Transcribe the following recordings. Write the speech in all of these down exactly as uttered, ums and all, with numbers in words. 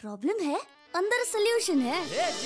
Problem है, अंदर solution है।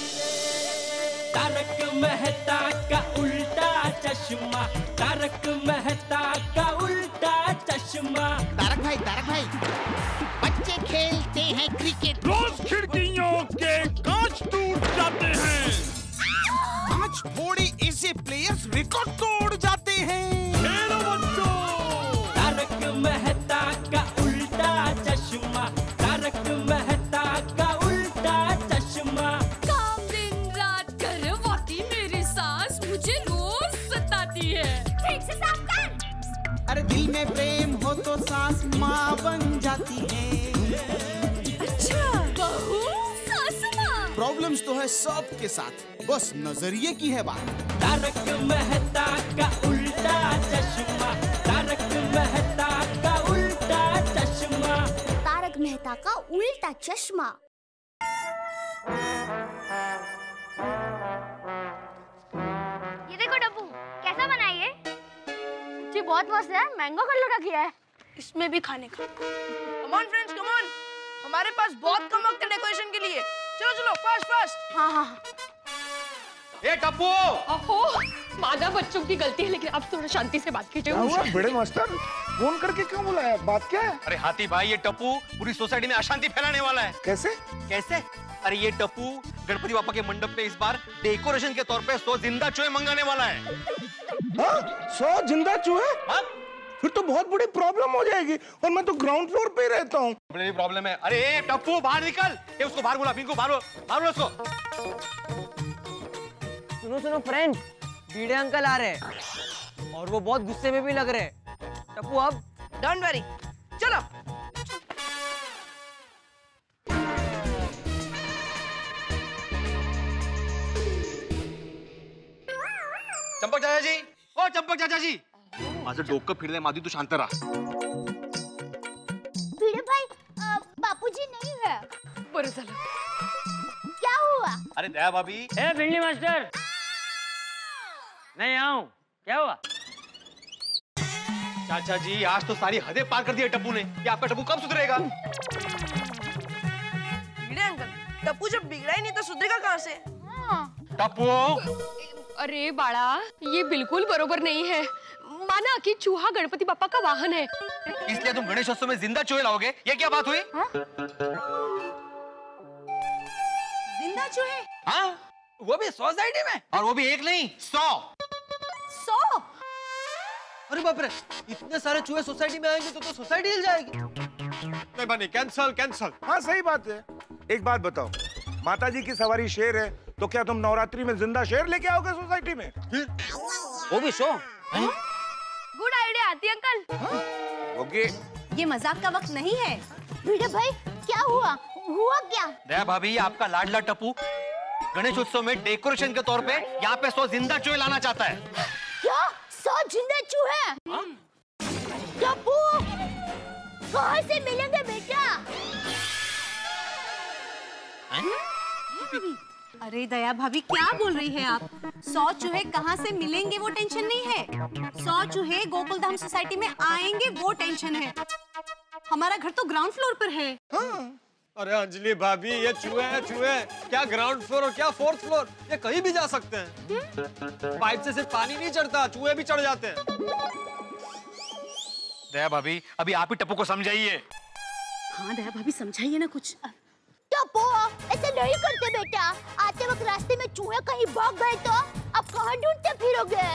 तारक मेहता का उल्टा चश्मा, तारक मेहता का उल्टा चश्मा। तारक भाई, तारक भाई, बच्चे खेलते हैं क्रिकेट, रोज खिड़कियों के कांच टूट जाते हैं, आज थोड़े ऐसे प्लेयर्स रिकॉर्ड तोड़ जाते हैं। खेलो बच्चों। तारक मेहता का उल्टा चश्मा, तारक मेहता का उल्टा चश्मा। काम दिन रात करवाती मेरी सास मुझे रोज सताती है। ठीक से साफ कर। अरे दिल में प्रेम हो तो सास माँ बन जाती है। अच्छा, बहू सास माँ। प्रॉब्लम्स तो है सबके साथ, बस नजरिए की है बात। तारक मेहता का उल्टा चश्मा, तारक मेहता का उल्टा चश्मा। तारक मेहता का उल्टा चश्मा। ये देखो डब्बू, कैसा बना है ये? जी बहुत मस्त है, मैंगो कलर का किया है। इसमें भी खाने का। Come on friends, come on. हमारे पास बहुत कम वक्त है डेकोरेशन के लिए। चलो चलो, फास्ट फास्ट। हाँ हाँ। ए टप्पू! ओहो, मादा बच्चों की गलती है, लेकिन आप थोड़ा शांति से बात कीजिए। बड़े मास्टर, फोन करके क्यों बुलाया? बात क्या है? अरे हाथी भाई, ये टप्पू पूरी सोसाइटी में अशांति फैलाने वाला है। कैसे? कैसे? अरे ये टप्पू गणपति बापा के मंडप पे इस बार डेकोरेशन के तौर पे सौ जिंदा चूहे मंगाने वाला है। हाँ? सौ जिंदा चूहे? हाँ? फिर तो बहुत बड़ी प्रॉब्लम हो जाएगी, और मैं तो ग्राउंड फ्लोर पे रहता हूँ। बड़ी प्रॉब्लम है। अरे ए, टप्पू बाहर निकल। ए, उसको बाहर बुला, पिंकू बाहर बाहर बुला उसको। सुनो सुनो फ्रेंड, भिड़े अंकल आ रहे हैं और वो बहुत गुस्से में भी लग रहे हैं। टप्पू अब डोंट वरी, चलो। चंपक चाचा जी, ओ चंपक चाचा जी, माझं डोकं फिरलंय माधवी, तू शांत रहा। भिड़े भाई, बापूजी नहीं है। बरं झालं। क्या हुआ? अरे दया भाभी। ए भिंडी मास्टर, नहीं आऊं, क्या हुआ? चाचा जी, आज तो सारी हदें पार कर दी है टप्पू ने। ये आपका टप्पू कब सुधरेगा? भिड़े अंकल, टप्पू जब बिगड़ा ही नहीं तो सुधरेगा कहाँ से? टप्पू! अरे बाळा, ये बिल्कुल बरोबर नहीं है। माना कि चूहा गणपति बापा का वाहन है, इसलिए तुम गणेशोत्सव में जिंदा चूहे लाओगे? ये क्या बात हुई? जिंदा चूहे? हाँ, वो भी सोसाइटी में? और वो भी एक नहीं, सौ। सौ? अरे बाप रे, इतने सारे चूहे सोसाइटी में आएंगे तो तो सोसाइटी हिल जाएगी। नहीं बनी, कैंसल कैंसल। हाँ सही बात है। एक बात बताओ, माता जी की सवारी शेर है, तो क्या तुम नवरात्रि में जिंदा शेर लेके आओगे सोसाइटी में? वो भी शो? गुड आइडिया आती अंकल। ओके। ये मजाक का वक्त नहीं है। भिड़े भाई, क्या हुआ? हुआ क्या? दया भाभी, आपका लाडला टप्पू गणेशोत्सव में डेकोरेशन के तौर पे यहाँ पे सौ जिंदा चूहे लाना चाहता है। क्या? सौ जिंदा चूहे? डब्बू, कहाँ से मिलेंगे बेटा? अरे दया भाभी, क्या बोल रही है आप? सौ चूहे कहाँ से मिलेंगे वो टेंशन नहीं है। सौ चूहे गोकुलधाम सोसाइटी में आएंगे वो टेंशन है। हमारा घर तो ग्राउंड फ्लोर पर है। हाँ। अरे अंजलि भाभी, ये चूहे हैं चूहे, क्या ग्राउंड फ्लोर और क्या फोर्थ फ्लोर, ये कहीं भी जा सकते हैं। पाइप से सिर्फ पानी नहीं चढ़ता, चूहे भी चढ़ जाते हैं। दया भाभी, अभी आप ही टप्पू को समझाइए। हाँ दया भाभी, समझाइए ना कुछ। टप्पू, ऐसे नहीं करते बेटा। आते वक्त रास्ते में चूहे कहीं भाग गए तो अब कहाँ ढूंढते फिरोगे?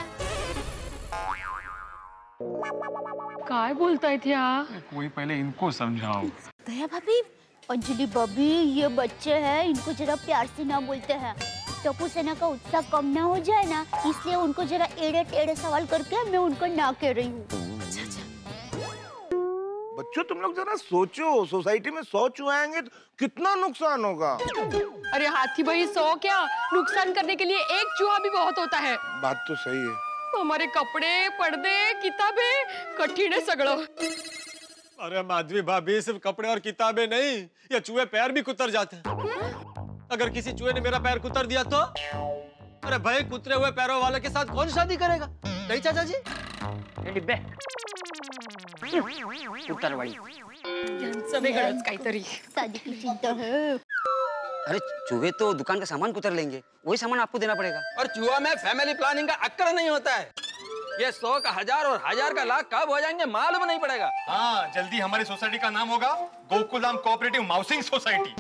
काय बोलताय त्या? कोई पहले इनको समझाओ। दया भाभी, अंजलि भाभी, ये बच्चे हैं, इनको जरा प्यार से ना बोलते हैं। टप्पू सेना का उत्साह कम ना हो जाए ना, इसलिए उनको जरा एड़े टेढ़े सवाल करके मैं उनको ना कह रही हूँ। अच्छा अच्छा। बच्चों तुम लोग जरा सोचो, सोसाइटी में सौ चूहे आएंगे तो कितना नुकसान होगा। अरे हाथी भाई, सौ क्या, नुकसान करने के लिए एक चूहा भी बहुत होता है। बात तो सही है। हमारे कपड़े, पर्दे, किताबें, कठिन है सगळं। अरे माधवी भाभी, सिर्फ कपड़े और किताबें नहीं, ये चूहे पैर भी कुतर जाते हैं। अगर किसी चूहे ने मेरा पैर कुतर दिया तो? अरे भाई, कुतरे हुए पैरों वाले के साथ कौन शादी करेगा? नहीं चाचा जी? डिब्बे उतरवाड़ी यांचं वेगळंच काहीतरी. शादी की चिंता है. अरे चूहे तो दुकान का सामान कुतर लेंगे, वही सामान आपको देना पड़ेगा. और चूहा में फैमिली प्लानिंग का अक्कर नहीं होता है. ये सौ का हजार और हजार का लाख कब हो जाएंगे मालूम नहीं पड़ेगा. हाँ, जल्दी हमारी सोसाइटी का नाम होगा गोकुलधाम कोऑपरेटिव हाउसिंग सोसाइटी.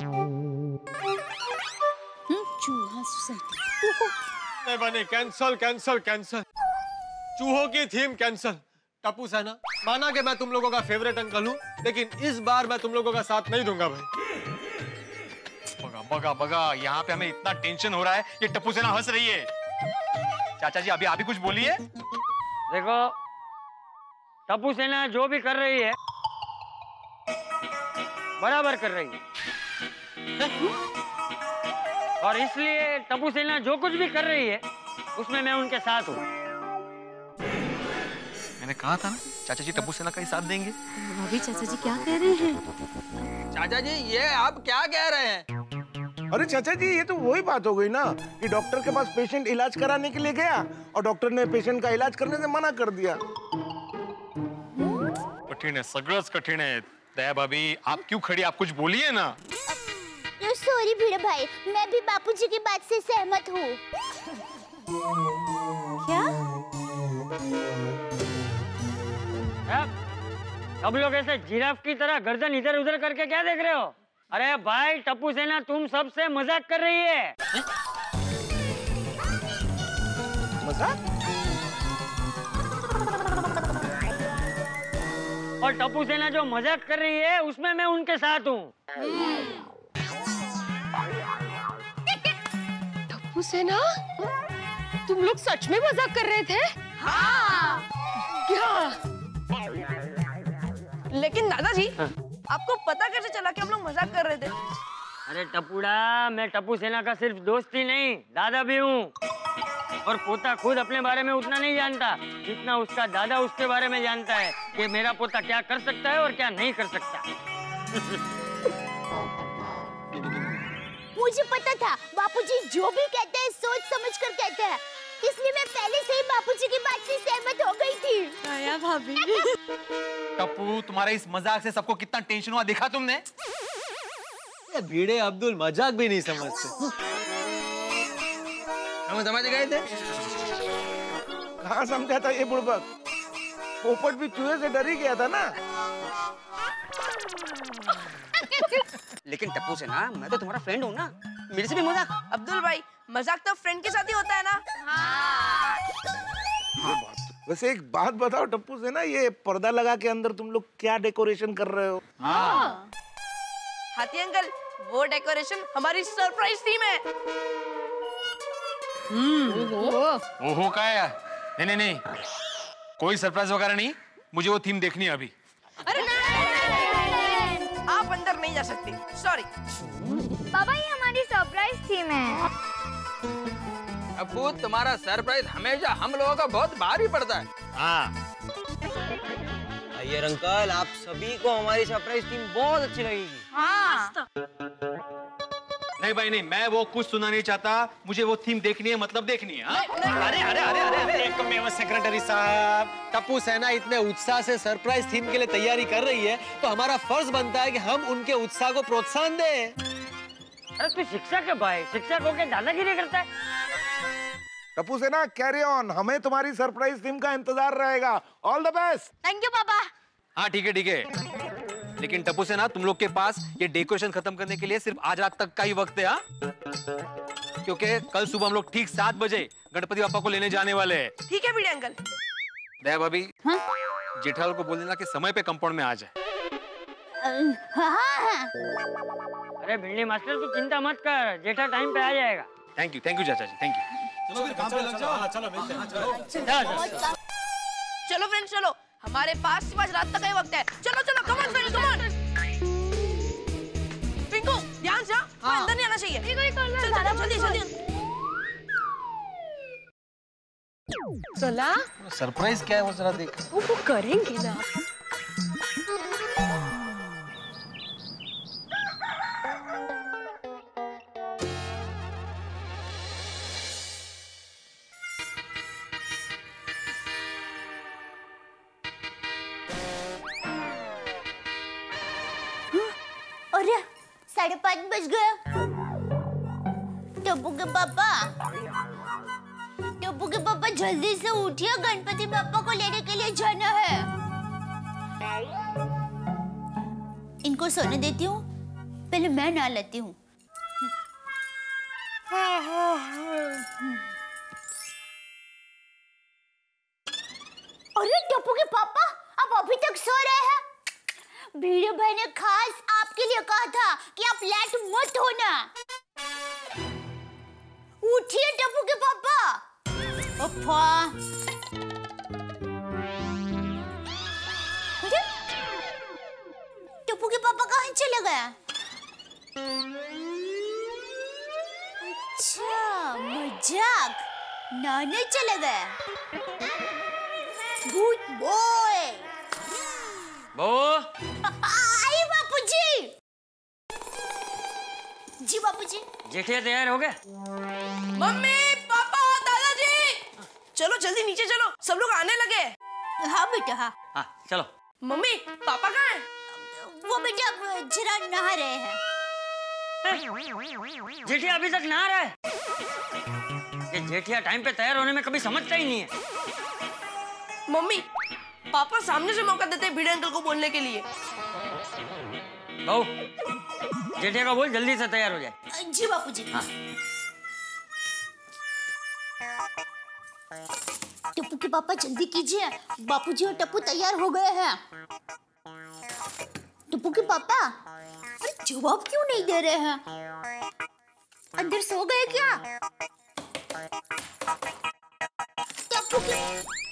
चूहा सोसाइटी. नहीं बने, कैंसल कैंसल कैंसल. चूहों की थीम कैंसल. टप्पू सेना, माना कि मैं तुम लोगों का फेवरेट अंकल हूँ, लेकिन इस बार मैं तुम लोगों का साथ नहीं दूंगा भाई. बगा बगा बगा, यहाँ पे हमें इतना टेंशन हो रहा है, ये टप्पू सेना हंस रही है. चाचा जी अभी अभी कुछ बोलिए. देखो टप्पू सेना जो भी कर रही है बराबर कर रही है, और इसलिए टप्पू सेना जो कुछ भी कर रही है उसमें मैं उनके साथ हूँ. मैंने कहा था ना चाचा जी टप्पू सेना का ही साथ देंगे. अभी चाचा जी क्या कह रहे हैं? चाचा जी ये आप क्या कह रहे हैं? अरे चाचा जी ये तो वही बात हो गई ना कि डॉक्टर के पास पेशेंट इलाज कराने के लिए गया और डॉक्टर ने पेशेंट का इलाज करने से मना कर दिया. कठिन है, सगळंच कठिन है. दया भाभी आप क्यों खड़ी, आप कुछ बोलिए ना. सॉरी भिड़े भाई, मैं भी बापूजी की बात से सहमत हूँ. क्या? सब लोग ऐसे जिराफ की तरह गर्दन इधर उधर करके क्या देख रहे हो? अरे भाई टप्पू सेना तुम सबसे मजाक कर रही है. मजाक? और टप्पू सेना जो मजाक कर रही है उसमें मैं उनके साथ हूँ. टप्पू सेना, तुम लोग सच में मजाक कर रहे थे? हाँ. क्या? लेकिन दादाजी आपको पता कैसे चला कि हम लोग मजाक कर रहे थे? अरे टप्पूड़ा, मैं टप्पू सेना का सिर्फ दोस्त ही नहीं दादा भी हूँ, और पोता खुद अपने बारे में उतना नहीं जानता जितना उसका दादा उसके बारे में जानता है कि मेरा पोता क्या कर सकता है और क्या नहीं कर सकता. मुझे पता था बापूजी जो भी कहते हैं सोच समझ कर कहते हैं, इसलिए मैं पहले से ही बापूजी की बात से सहमत हो गई थी. आया भाभी. टप्पू तुम्हारे इस मजाक से सबको कितना टेंशन हुआ देखा तुमने. ये भीड़े अब्दुल मजाक भी नहीं समझते. हम समझ गए थे. कहाँ समझा था ये बुड़बक. पोपट भी चूहे से डर ही गया था ना. लेकिन टप्पू सेना, मैं तो तुम्हारा फ्रेंड हूँ ना, मेरे से भी मजाक. अब्दुल भाई मजाक तो फ्रेंड के साथ ही होता है ना. हाँ. वैसे एक बात बताओ टप्पू से ना, ये पर्दा लगा के अंदर तुम लोग क्या डेकोरेशन कर रहे हो? हाँ. हाथी अंकल, वो डेकोरेशन हमारी सरप्राइज थीम है. ओहो का है? नहीं नहीं नहीं, कोई सरप्राइज वगैरह नहीं. मुझे वो थीम देखनी है अभी. अरे नहीं, आप अंदर नहीं जा सकते. सॉरी. पापा ये हमारी सरप्राइज थीम है. अबू तुम्हारा सरप्राइज हमेशा हम लोगों का बहुत भारी पड़ता है. हाँ. अय्यर अंकल, आप सभी को हमारी सरप्राइज टीम बहुत अच्छी लगेगी. हाँ. नहीं भाई नहीं, मैं वो कुछ सुना नहीं चाहता. मुझे वो थीम देखनी है, मतलब देखनी है. हाँ? अरे अरे अरे अरे अरे एक मेवा सेक्रेटरी साहब, टप्पू सेना इतने उत्साह से सरप्राइज थीम के लिए तैयारी कर रही है, तो हमारा फर्ज बनता है कि हम उनके उत्साह को प्रोत्साहन दें. अरे तू शिक्षक है भाई, शिक्षक होके दादागिरी करता है. टप्पू से ना कैरी ऑन, हमें तुम्हारी सरप्राइज थीम का इंतजार रहेगा. All the best. Thank you पापा. हाँ ठीक है ठीक है, लेकिन टप्पू से ना तुम लोग के पास ये डेकोरेशन खत्म करने के लिए सिर्फ आज रात तक का ही वक्त है. हाँ, क्योंकि कल सुबह हम लोग ठीक सात बजे गणपति बापा को लेने जाने वाले हैं. ठीक है भिड़े अंकल. दया भाभी, जेठालाल को बोल देना कि समय पे कंपाउंड में आ जाए. हाँ हाँ. अरे भिंडी मास्टर तू चिंता मत कर, जेठा टाइम पे आ जाएगा. थैंक यू थैंक यू चाचा जी, थैंक यू. चलो फिर काम पे लग जाओ. चलो मिलते हैं. चलो फ्रेंड्स चलो, हमारे पास सिर्फ आज रात तक का ही वक्त है. चलो चलो come on friends, come on. Pinku ध्यान से. हाँ. अंदर नहीं आना चाहिए. चल चल जल्दी जल्दी. चला. सरप्राइज क्या है वो जरा देख. वो वो करेंगे ना. साढ़े पाँच बज गए। टप्पू के पापा, टप्पू के पापा जल्दी से उठिए, गणपति बापा को लेने के लिए जाना है। इनको सोने देती हूँ, पहले मैं नहा लेती हूँ। अरे टप्पू के पापा, आप अभी तक सो रहे हैं? भीड़े भाई ने खास आपके लिए कहा था कि आप लेट मत होना। उठिए टप्पू के पापा। अप्पा, अरे टप्पू के पापा कहाँ चले गए? अच्छा, मजाक, नहाने चले गए। Good boy. आई बापूजी। जी बापूजी। जेठिया तैयार हो गया? मम्मी, पापा, दादाजी, चलो जल्दी नीचे चलो, सब लोग आने लगे। हाँ बेटा, हाँ। हाँ चलो। मम्मी, पापा कहाँ हैं? वो बेटा जरा नहा रहे हैं। जेठिया अभी तक नहा रहा है? ये जेठिया टाइम पे तैयार होने में कभी समझता ही नहीं है। मम्मी, पापा सामने से मौका देते हैं भिड़े अंकल को बोलने के लिए। बहू, जेठिया को बोल जल्दी से तैयार हो जाए। जी बापूजी। हाँ। टप्पू के पापा जल्दी कीजिए, बापूजी और टप्पू तैयार हो गए हैं। टप्पू के पापा, अरे जवाब क्यों नहीं दे रहे हैं? अंदर सो गए क्या? टप्पू के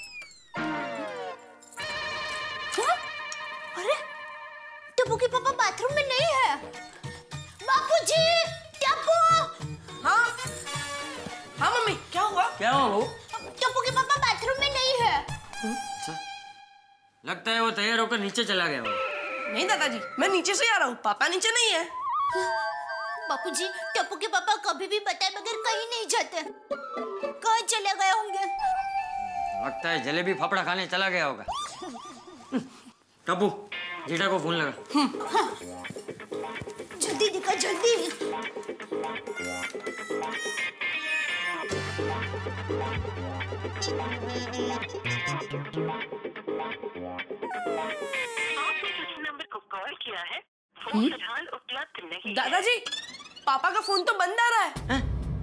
क्या? अरे टप्पू के पापा बाथरूम में नहीं है। बापूजी, टप्पू। हाँ हाँ मम्मी, क्या हुआ? क्या हुआ बहू? टप्पू के पापा बाथरूम में नहीं है। अच्छा, लगता है वो तैयार होकर नीचे चला गया होगा। नहीं दादाजी, मैं नीचे से आ रहा हूँ, पापा नीचे नहीं है। बापूजी, टप्पू के पापा कभी भी बताए बगैर कहीं नहीं जाते। कहाँ चले गए होंगे? लगता है जलेबी फाफड़ा खाने चला गया होगा। टप्पू, जीठा को फोन लगा। हाँ। जल्दी दिखा, जल्दी। किया है, फोन फिलहाल उपलब्ध नहीं। दादाजी, पापा का फोन तो बंद आ रहा है।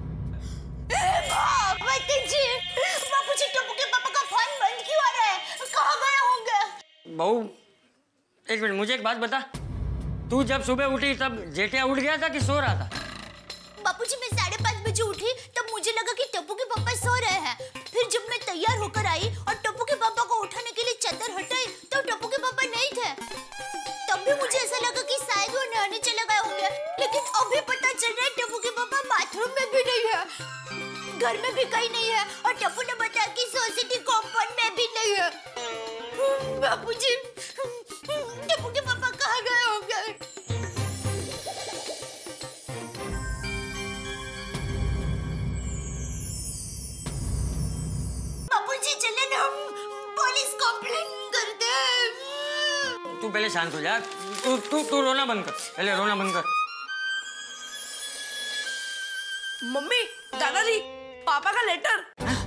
बापूजी, बापूजी, टप्पू के पापा का फोन बंद क्यों आ रहा है? कहाँ गए होंगे? बहू, एक मिनट, मुझे एक बात बता, तू जब सुबह उठी तब जेठिया उठ गया था कि सो रहा था? बापूजी, मैं साढ़े पाँच बजे उठी तब मुझे लगा कि टप्पू के पापा सो रहे हैं। फिर जब मैं तैयार होकर आई और टप्पू के पापा को उठाने के लिए चादर हटाई तो टप्पू के पापा नहीं थे। तब भी मुझे ऐसा लगा कि शायद वो नहाने चले गए होंगे, लेकिन अभी पता चल रहा है टप्पू के पापा बाथरूम में भी नहीं है, घर में भी कहीं नहीं है, और टप्पू ने बताया कि सोसाइटी कॉम्पाउंड में भी नहीं है। बापूजी, टप्पू के पापा कहाँ गए होंगे? बापूजी, चले ना हम पुलिस कंप्लेंट करते हैं। तू पहले शांत हो जा, तू तू तू रोना बंद कर, पहले रोना बंद कर। मम्मी, दादाजी, पापा का लेटर।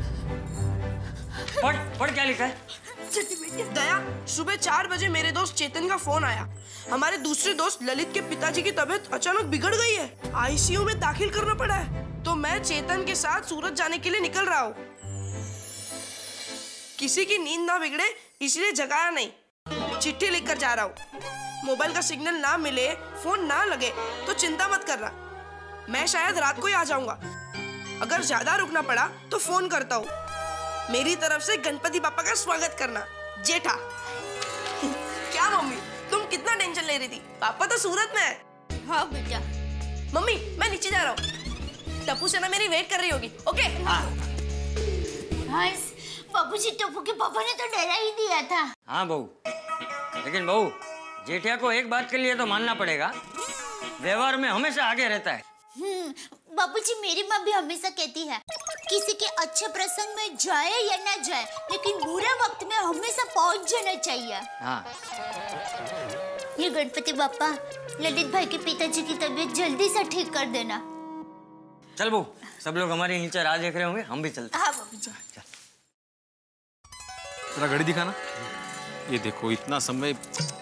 पढ़ पढ़, क्या लिखा है? दया, सुबह चार बजे मेरे दोस्त चेतन का फोन आया। हमारे दूसरे दोस्त ललित के पिताजी की तबीयत अचानक बिगड़ गई है, आईसीयू में दाखिल करना पड़ा है, तो मैं चेतन के साथ सूरत जाने के लिए निकल रहा हूँ। किसी की नींद ना बिगड़े इसलिए जगाया नहीं, चिट्ठी लिखकर जा रहा हूँ। मोबाइल का सिग्नल ना मिले, फोन ना लगे तो चिंता मत करना, मैं शायद रात को ही आ जाऊंगा। अगर ज्यादा रुकना पड़ा तो फोन करता हूँ। मेरी तरफ से गणपति पापा का स्वागत करना, जेठा। क्या मम्मी, तुम कितना टेंशन ले रही थी? पापा तो सूरत में है। हाँ बेटा। मम्मी, मैं नीचे जा रहा हूँ, टप्पू से ना मेरी वेट कर रही होगी। ओके? हाँ। हाँ, बाबूजी, टप्पू के पापा ने तो डरा ही दिया था। हाँ बहू, लेकिन बहू, जेठिया को एक बात के लिए तो मानना पड़ेगा, व्यवहार में हमेशा आगे रहता है। हम्म, बाबूजी, मेरी माँ भी हमेशा कहती है किसी के अच्छे प्रसंग में जाए या ना जाए, लेकिन बुरे वक्त में हमेशा पहुंच जाना चाहिए। हाँ। ये गणपति बापा, ललित भाई के पिताजी की तबीयत जल्दी से ठीक कर देना। चल वो सब लोग हमारे नीचे राह देख रहे होंगे, हम भी चलते हैं। हाँ बाबू। जरा घड़ी दिखाना। ये देखो इतना समय।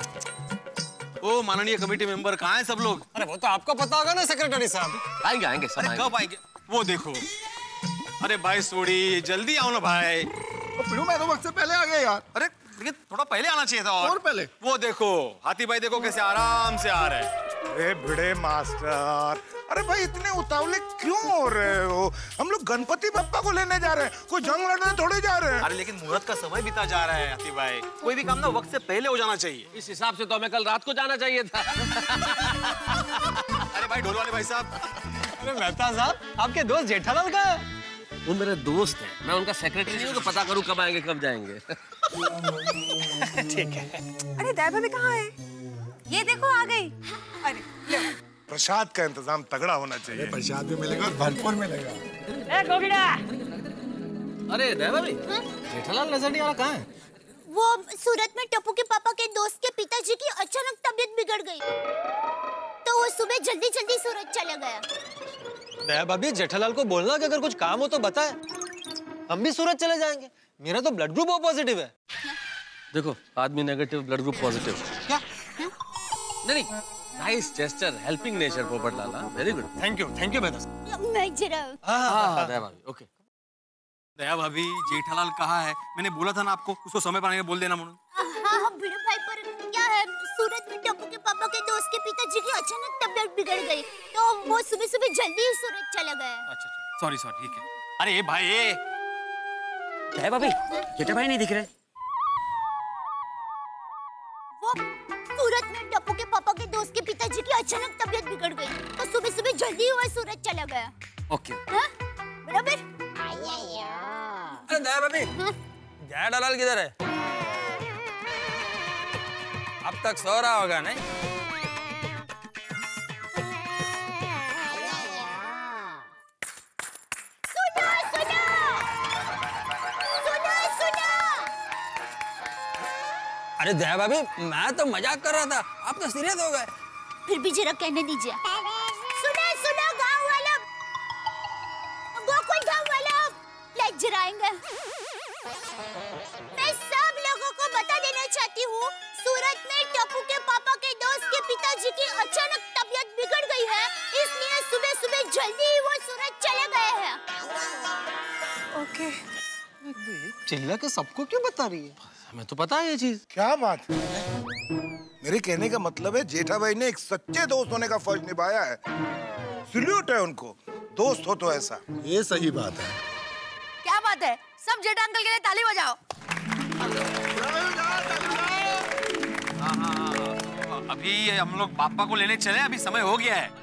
ओ माननीय कमेटी मेंबर कहाँ हैं सब लोग? अरे वो तो आपको पता होगा ना सेक्रेटरी साहब। आएंगे आएंगे सब आएंगे। कब आएंगे? वो देखो। अरे भाई सोडी जल्दी आओ ना भाई। तो मैं तो वक्त से पहले आ गया यार। अरे लेकिन थोड़ा पहले आना चाहिए था। और, और पहले? वो देखो हाथी भाई देखो कैसे आराम से आ रहे हैं। अरे भिड़े मास्टर, अरे भाई इतने उतावले क्यों हो रहे हो? हम लोग गणपति बप्पा को लेने जा रहे हैं, कोई जंग लड़ने थोड़े जा रहे हैं। अरे लेकिन मुहूर्त का समय बीता जा रहा है हाथी भाई, कोई भी काम ना वक्त से पहले हो जाना चाहिए। इस हिसाब से तो हमें कल रात को जाना चाहिए था। अरे भाई ढोल वाले भाई साहब। अरे मेहता साहब, आपके दोस्त जेठालाल कहाँ है? वो मेरे दोस्त हैं, मैं उनका सेक्रेटरी नहीं हूँ तो पता करूँ कब आएंगे कब जाएंगे। ठीक है। अरे दया भाभी कहाँ है? ये देखो आ गई। अरे ले। प्रसाद का इंतजाम तगड़ा होना चाहिए। प्रसाद भी मिलेगा, भरपूर मिलेगा। ए गोगिड़ा! अरे दया भाभी, जेठालाल नजर नहीं आ रहा, कहाँ है? वो सूरत में टप्पू के पापा के दोस्त के पिताजी की अचानक तबीयत बिगड़ गई, तो वो सुबह जल्दी जल्दी सूरत चला गया। दया भाभी, जेठालाल को बोलना कि अगर कुछ काम हो तो बताए, हम भी सूरत चले जाएंगे। मेरा तो ब्लड ग्रुप ओ पॉजिटिव है। देखो आदमी नेगेटिव, ब्लड ग्रुप पॉजिटिव। क्या? नहीं नहीं, nice gesture, helping nature Popat Lala, very good. Thank you, thank you बेटा। मैं जरा। हाँ दया भाभी, ओके। दया भाभी जेठालाल कहाँ है? मैंने बोला था ना आपको, उसको समय पर आने बोल देना मुझे। हाँ हाँ भिड़े भाई, पर क्या है, सूरत में टप्पू के पापा के दोस्त के पिताजी की अचानक तबीयत बिगड़ गई, तो वो सुबह सुबह जल्दी ही सूरत चला गया। अच्छा अच्छा, सॉरी सॉरी, ठीक है। अरे ये भाई ये दया भाभी, जेठा भाई नहीं दिख रहे। वो सूरत में टप्पू के पापा के दोस्त के पिताजी की अचानक तबीयत बिगड़ गई, तो सुबह सुबह जल्दी ही वो सूरत चला गया। ओके। हाँ? बराबर? अरे दया भाभी, जेठालाल किधर है? अब तक सो रहा होगा नहीं? सुनो सुनो सुनो सुनो। अरे दया भाभी, मैं तो मजाक कर रहा था, आप तो सीरियस हो गए। फिर भी जरा कहने दीजिए। सुनो सुनो गाँव वालों, गोकुल गाँव वालों, लेक्चर आएंगे। मैं सब लोगों को बता देना चाहती हूँ, सूरत में टप्पू के पापा के दोस्त के पिताजी की अचानक तबीयत बिगड़ गई है, इसलिए सुबह सुबह जल्दी ही वो सूरत चले गए हैं। ओके। चिल्ला के सबको क्यों बता रही है? हमें तो पता है ये चीज। क्या बात है? मेरे कहने का मतलब है जेठा भाई ने एक सच्चे दोस्त होने का फर्ज निभाया है। सैल्यूट है उनको, दोस्त हो तो ऐसा। ये सही बात है। क्या बात है? सब जेठा अंकल के लिए ताली बजाओ। हाँ हाँ, अभी हम लोग पापा को लेने चले, अभी समय हो गया है।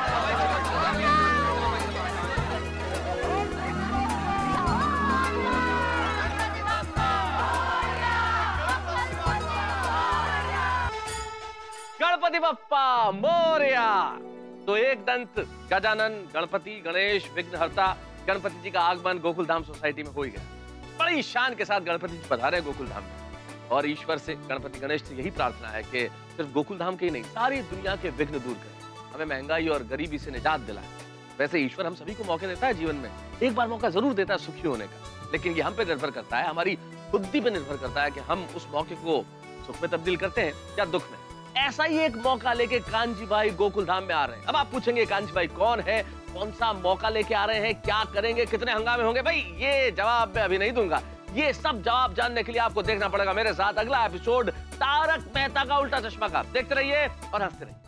गणपति बप्पा मोरया। तो एक दंत गजानन गणपति गणेश विघ्नहर्ता गणपति जी का आगमन गोकुल धाम सोसाइटी में हो ही गया। बड़ी शान के साथ गणपति जी पधारे गोकुल धाम में, और ईश्वर से गणपति गणेश से यही प्रार्थना है कि सिर्फ गोकुल धाम के ही नहीं, सारी दुनिया के विघ्न दूर करें, हमें महंगाई और गरीबी से निजात दिलाए। वैसे ईश्वर हम सभी को मौके देता है जीवन में, एक बार मौका जरूर देता है सुखी होने का, लेकिन ये हम पे निर्भर करता है, हमारी बुद्धि पे निर्भर करता है कि हम उस मौके को सुख में तब्दील करते हैं या दुख में। ऐसा ही एक मौका लेके कांजी भाई गोकुल धाम में आ रहे हैं। अब आप पूछेंगे कांजी भाई कौन है, कौन सा मौका लेके आ रहे हैं, क्या करेंगे, कितने हंगामे होंगे? भाई ये जवाब मैं अभी नहीं दूंगा, ये सब जवाब जानने के लिए आपको देखना पड़ेगा मेरे साथ अगला एपिसोड तारक मेहता का उल्टा चश्मा का। देखते रहिए और हंसते रहिए।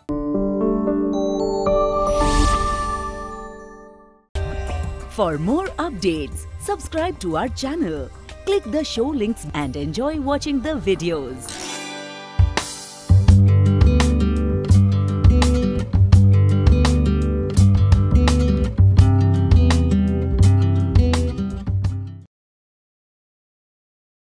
For more updates, subscribe to our channel, click the show links and enjoy watching the videos.